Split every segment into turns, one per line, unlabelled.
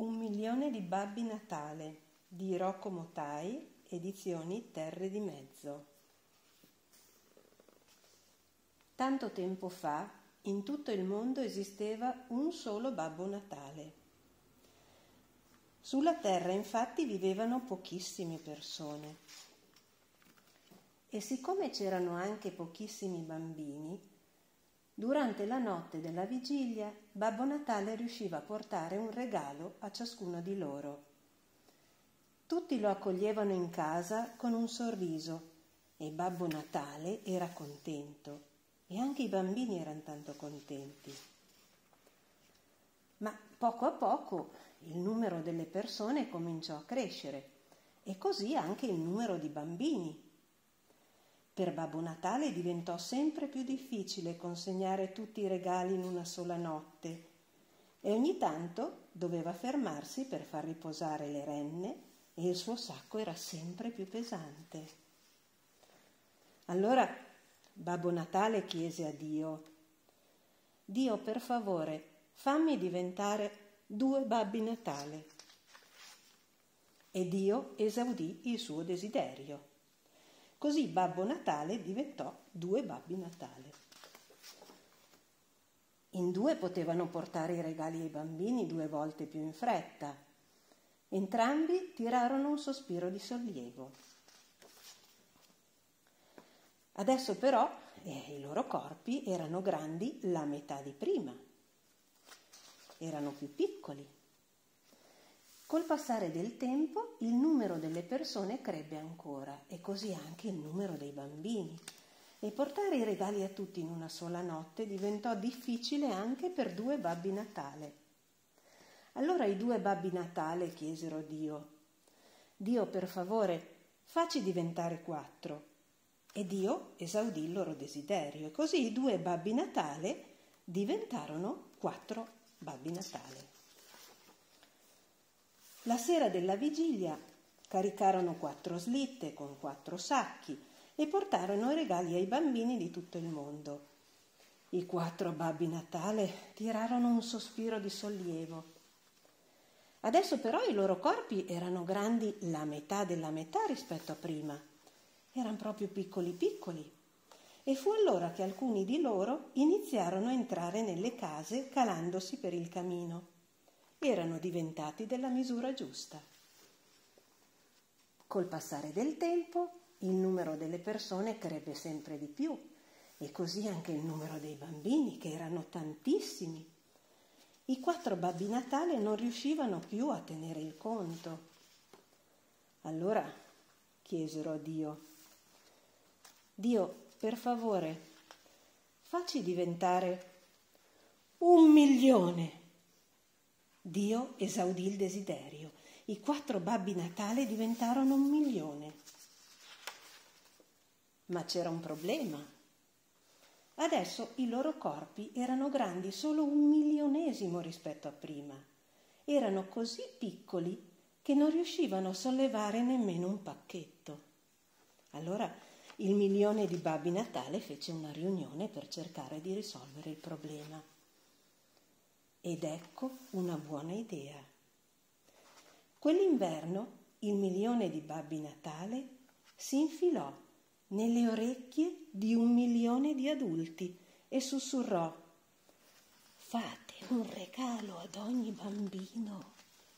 Un milione di Babbi Natale di Rocco Motai, edizioni Terre di Mezzo. Tanto tempo fa, in tutto il mondo esisteva un solo Babbo Natale. Sulla terra, infatti, vivevano pochissime persone. E siccome c'erano anche pochissimi bambini, durante la notte della vigilia, Babbo Natale riusciva a portare un regalo a ciascuno di loro. Tutti lo accoglievano in casa con un sorriso e Babbo Natale era contento e anche i bambini erano tanto contenti. Ma poco a poco il numero delle persone cominciò a crescere e così anche il numero di bambini. Per Babbo Natale diventò sempre più difficile consegnare tutti i regali in una sola notte e ogni tanto doveva fermarsi per far riposare le renne e il suo sacco era sempre più pesante. Allora Babbo Natale chiese a Dio: «Dio, per favore, fammi diventare 2 Babbi Natale». E Dio esaudì il suo desiderio. Così Babbo Natale diventò 2 Babbi Natale. In 2 potevano portare i regali ai bambini 2 volte più in fretta. Entrambi tirarono un sospiro di sollievo. Adesso però i loro corpi erano grandi la metà di prima. Erano più piccoli. Col passare del tempo il numero delle persone crebbe ancora e così anche il numero dei bambini. E portare i regali a tutti in una sola notte diventò difficile anche per 2 Babbi Natale. Allora i 2 Babbi Natale chiesero a Dio: «Dio, per favore, facci diventare 4». E Dio esaudì il loro desiderio e così i 2 Babbi Natale diventarono 4 Babbi Natale. La sera della vigilia caricarono 4 slitte con 4 sacchi e portarono i regali ai bambini di tutto il mondo. I 4 Babbi Natale tirarono un sospiro di sollievo. Adesso però i loro corpi erano grandi la metà della metà rispetto a prima. Erano proprio piccoli piccoli. E fu allora che alcuni di loro iniziarono a entrare nelle case calandosi per il camino. Erano diventati della misura giusta. Col passare del tempo il numero delle persone crebbe sempre di più e così anche il numero dei bambini, che erano tantissimi. I 4 Babbi Natale non riuscivano più a tenere il conto. Allora chiesero a Dio: «Dio, per favore, facci diventare 1 milione». Dio esaudì il desiderio. I 4 Babbi Natale diventarono 1 milione. Ma c'era un problema. Adesso i loro corpi erano grandi solo 1 milionesimo rispetto a prima. Erano così piccoli che non riuscivano a sollevare nemmeno un pacchetto. Allora il milione di Babbi Natale fece una riunione per cercare di risolvere il problema. Ed ecco una buona idea. Quell'inverno il milione di Babbi Natale si infilò nelle orecchie di 1 milione di adulti e sussurrò: «Fate un regalo ad ogni bambino».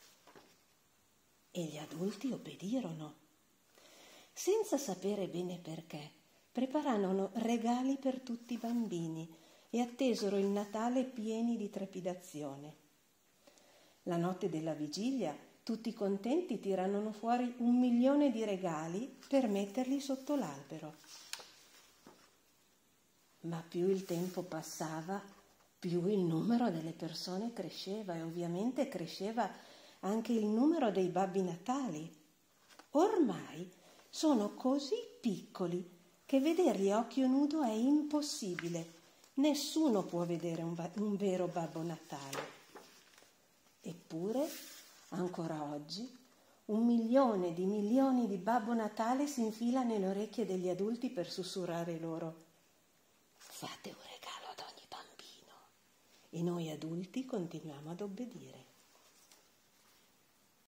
E gli adulti obbedirono. Senza sapere bene perché, prepararono regali per tutti i bambini e attesero il Natale pieni di trepidazione. La notte della vigilia, tutti contenti, tirarono fuori 1 milione di regali per metterli sotto l'albero. Ma più il tempo passava, più il numero delle persone cresceva e ovviamente cresceva anche il numero dei Babbi Natali. Ormai sono così piccoli che vederli a occhio nudo è impossibile. Nessuno può vedere un vero Babbo Natale. Eppure, ancora oggi, 1 milione di milioni di Babbo Natale si infila nelle orecchie degli adulti per sussurrare loro: «Fate un regalo ad ogni bambino». E noi adulti continuiamo ad obbedire.